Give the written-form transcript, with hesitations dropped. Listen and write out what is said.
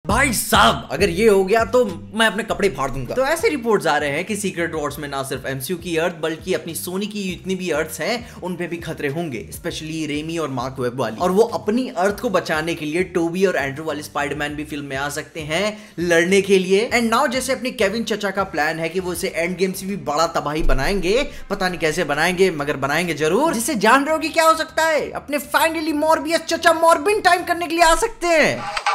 भाई साहब अगर ये हो गया तो मैं अपने कपड़े फाड़ दूंगा। तो ऐसे रिपोर्ट्स आ रहे हैं कि सीक्रेट वॉर्स में ना सिर्फ एमसीयू की अर्थ बल्कि अपनी सोनी की जितनी भी अर्थ्स हैं उन पे भी खतरे होंगे, स्पेशली रेमी और मार्क वेब वाली। और वो अपनी अर्थ को बचाने के लिए टोबी और एंड्रू वाले स्पाइडरमैन भी फिल्म में आ सकते हैं लड़ने के लिए। एंड नाउ जैसे अपने केविन चचा का प्लान है कि वो इसे एंड गेम से भी बड़ा तबाही बनाएंगे, पता नहीं कैसे बनाएंगे मगर बनाएंगे जरूर। जिससे जान रहे हो कि क्या हो सकता है, अपने फाइनली मॉर्बियस चचा मॉर्बिन टाइम करने के लिए आ सकते हैं।